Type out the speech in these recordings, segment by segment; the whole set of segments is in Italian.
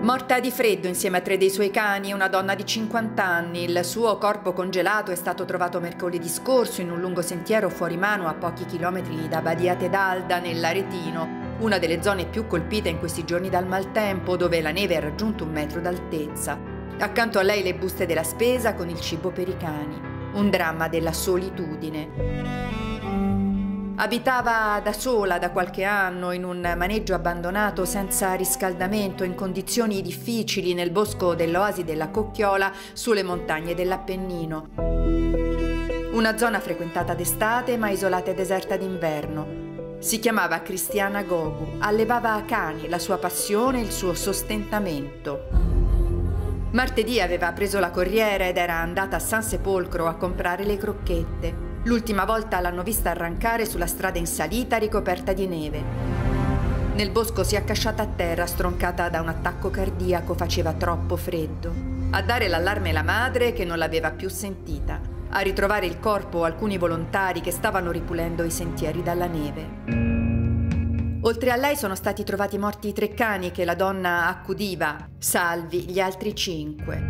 Morta di freddo insieme a 3 dei suoi cani, una donna di 50 anni. Il suo corpo congelato è stato trovato mercoledì scorso in un lungo sentiero fuori mano a pochi chilometri da Badia Tedalda, nell'Aretino, una delle zone più colpite in questi giorni dal maltempo, dove la neve ha raggiunto 1 metro d'altezza. Accanto a lei le buste della spesa con il cibo per i cani. Un dramma della solitudine. Abitava da sola da qualche anno in un maneggio abbandonato senza riscaldamento, in condizioni difficili nel bosco dell'Oasi della Cocchiola sulle montagne dell'Appennino. Una zona frequentata d'estate ma isolata e deserta d'inverno. Si chiamava Cristiana Gogu, allevava cani, la sua passione e il suo sostentamento. Martedì aveva preso la corriera ed era andata a San Sepolcro a comprare le crocchette. L'ultima volta l'hanno vista arrancare sulla strada in salita ricoperta di neve. Nel bosco si è accasciata a terra, stroncata da un attacco cardiaco, faceva troppo freddo. A dare l'allarme la madre, che non l'aveva più sentita. A ritrovare il corpo alcuni volontari che stavano ripulendo i sentieri dalla neve. Oltre a lei sono stati trovati morti 3 cani che la donna accudiva, salvi gli altri 5.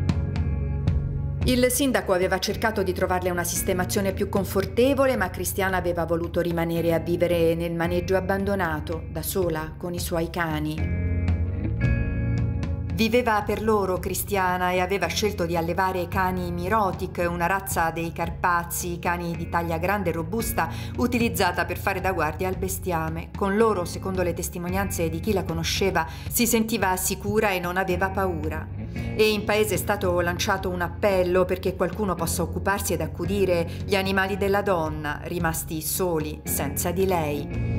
Il sindaco aveva cercato di trovarle una sistemazione più confortevole, ma Cristiana aveva voluto rimanere a vivere nel maneggio abbandonato, da sola, con i suoi cani. Viveva per loro Cristiana e aveva scelto di allevare cani Mirotic, una razza dei Carpazi, cani di taglia grande e robusta, utilizzata per fare da guardia al bestiame. Con loro, secondo le testimonianze di chi la conosceva, si sentiva sicura e non aveva paura. E in paese è stato lanciato un appello perché qualcuno possa occuparsi ed accudire gli animali della donna, rimasti soli senza di lei.